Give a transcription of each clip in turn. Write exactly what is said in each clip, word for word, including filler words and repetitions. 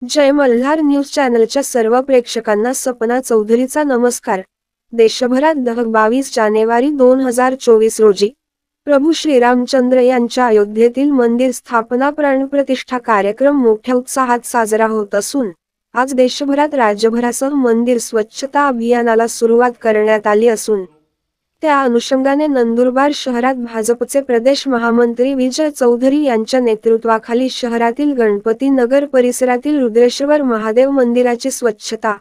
जय Malhar news चॅनलच्या सर्व प्रेक्षकांना सपना चौधरीचा नमस्कार। देशभरात दह बावीस जानेवारी दोन हजार चोवीस रोजी प्रभू श्रीरामचंद्र यांच्या अयोध्येतील मंदिर स्थापना प्राणप्रतिष्ठा कार्यक्रम मोठ्या उत्साहात साजरा होत असून आज देशभरात राज्यभरासह मंदिर स्वच्छता अभियानाला सुरुवात करण्यात आली असून त्या अनुषंगाने नंदुरबार शहरात भाजपचे प्रदेश महामंत्री विजय चौधरी यांच्या नेतृत्वाखाली शहरातील गणपती नगर परिसरातील रुद्रेश्वर महादेव मंदिराची स्वच्छता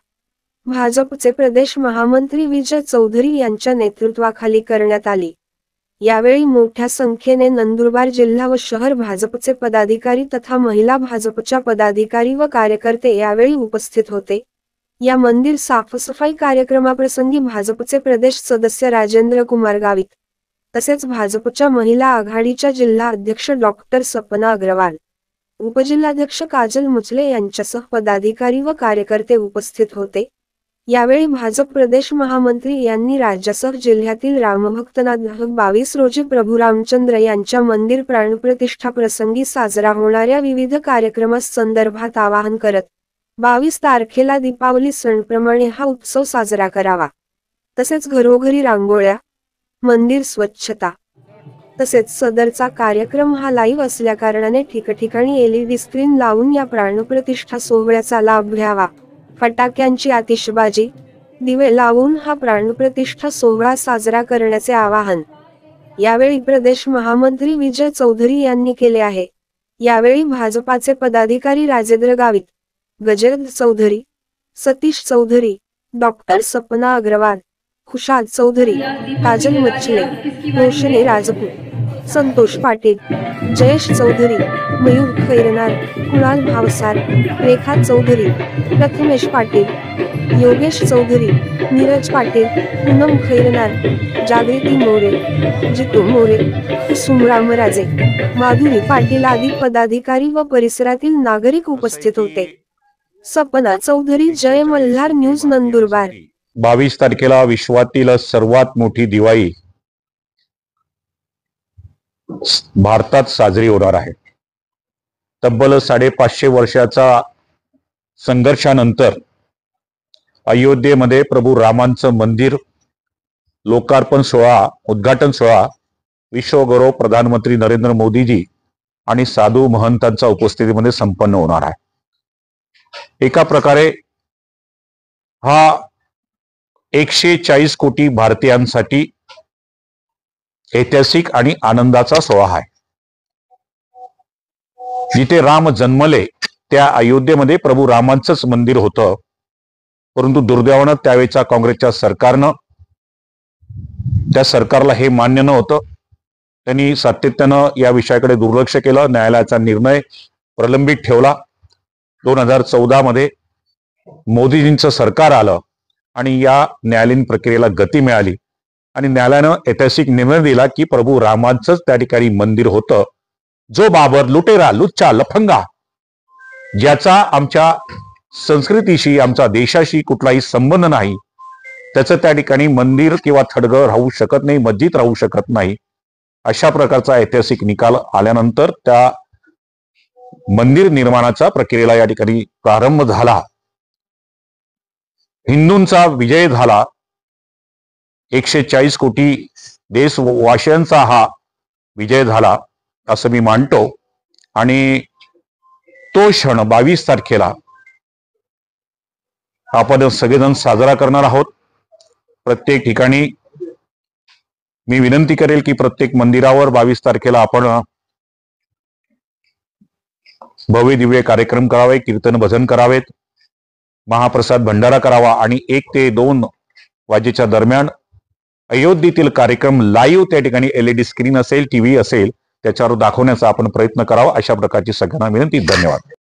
भाजपचे प्रदेश महामंत्री विजय चौधरी यांच्या नेतृत्वाखाली करण्यात आली। यावेळी मोठ्या संख्येने नंदुरबार जिल्हा व शहर भाजपचे पदाधिकारी तथा महिला भाजपच्या पदाधिकारी व कार्यकर्ते यावेळी उपस्थित होते। या मंदिर साफसफाई कार्यक्रमाप्रसंगी भाजपचे प्रदेश सदस्य राजेंद्र कुमार गावित तसेच भाजपच्या महिला आघाडीच्या जिल्हा अध्यक्ष डॉक्टर सपना अग्रवाल, उपजिल्हाध्यक्ष काजल मुचले यांच्यासह पदाधिकारी व कार्यकर्ते उपस्थित होते। यावेळी भाजप प्रदेश महामंत्री यांनी राज्यासह जिल्ह्यातील रामभक्तांना दह बावीस रोजी प्रभू रामचंद्र यांच्या मंदिर प्राणप्रतिष्ठा प्रसंगी साजरा होणाऱ्या विविध कार्यक्रमांसंदर्भात आवाहन करत बावीस तारखेला दीपावली सणप्रमाणे हा उत्सव साजरा करावा। तसेच घरोघरी रांगोळ्या, मंदिर स्वच्छता तसेच सदरचा कार्यक्रम हा लाईव्ह असल्याकारणाने ठिकठिकाणी एलईडी स्क्रीन लावून या प्राणप्रतिष्ठा सोहळ्याचा लाभ घ्यावा। फटाक्यांची आतिषबाजी, दिवे लावून हा प्राणप्रतिष्ठा सोहळा साजरा करण्याचे आवाहन यावेळी प्रदेश महामंत्री विजय चौधरी यांनी केले आहे। यावेळी भाजपाचे पदाधिकारी राजेंद्र गावित, गजेंद्र चौधरी, सतीश चौधरी, डॉक्टर सपना अग्रवाल, खुशाल चौधरी, काजल मुचले, रोशनी राजपूत, संतोष पाटील, जयेश चौधरी, मयूर खैरनार, कुणाल भावसार, रेखा चौधरी, प्रथमेश पाटील, योगेश चौधरी, नीरज पाटील, पूनम खैरनार, जागृती मोरे, जितू मोरे, सुमराम राजे, माधुरी पाटील आदी पदाधिकारी व परिसरातील नागरिक उपस्थित होते। सपना चौधरी, जय मल्हार न्यूज, नंदुरबार। बावीस तारखेला विश्वातील सर्वात मोठी दिवाळी भारतात साजरी होणार आहे। तब्बल साडेपाचशे वर्षाचा संघर्षानंतर अयोध्येमध्ये प्रभू रामांचं मंदिर लोकार्पण सोहळा, उद्घाटन सोहळा विश्वगौरव प्रधानमंत्री नरेंद्र मोदीजी आणि साधू महंतांच्या उपस्थितीमध्ये संपन्न होणार आहे। एका प्रकारे हा एकशे चाळीस कोटी भारतीयांसाठी ऐतिहासिक आणि आनंदाचा सोहळा आहे। जिथे राम जन्मले त्या अयोध्येमध्ये प्रभू रामांचंच मंदिर होतं, परंतु दुर्दैवानं त्यावेळेच्या काँग्रेसच्या सरकारनं त्या सरकारला हे मान्य नव्हतं। त्यांनी सातत्यानं या विषयाकडे दुर्लक्ष केलं। न्यायालयाचा निर्णय प्रलंबित ठेवला। दोन हजार चौदा मध्ये मोदीजींचं सरकार आलं आणि या न्यायालयीन प्रक्रियेला गती मिळाली आणि न्यायालयानं ऐतिहासिक निर्णय दिला की प्रभू रामांचंच त्या ठिकाणी मंदिर होतं। जो बाबर लुटेरा, लुच्चा, लफंगा, ज्याचा आमच्या संस्कृतीशी, आमच्या देशाशी कुठलाही संबंध नाही, त्याचं त्या ठिकाणी मंदिर किंवा थडगं राहू शकत नाही, मस्जिद राहू शकत नाही, अशा प्रकारचा ऐतिहासिक निकाल आल्यानंतर त्या मंदिर निर्माणाच्या प्रक्रियेला या ठिकाणी प्रारंभ झाला। हिंदूंचा विजय झाला। एकशे चाळीस कोटी देशवासियांचा हा विजय झाला असं मी मानतो आणि तो क्षण बावीस तारखेला आपण सगळेजण साजरा करणार आहोत। प्रत्येक ठिकाणी मी विनंती करेल की प्रत्येक मंदिरावर बावीस तारखेला आपण भव्य दिव्य कार्यक्रम करावे, कीर्तन भजन करावेत, महाप्रसाद भंडारा करावा आणि एक ते दोन वाजेच्या दरम्यान अयोध्येतील कार्यक्रम लाईव्ह त्या ठिकाणी एलईडी स्क्रीन असेल, टीव्ही असेल, त्याच्यावर दाखवण्याचा आपण प्रयत्न करावा, अशा प्रकारची सगळ्यांना विनंती। धन्यवाद।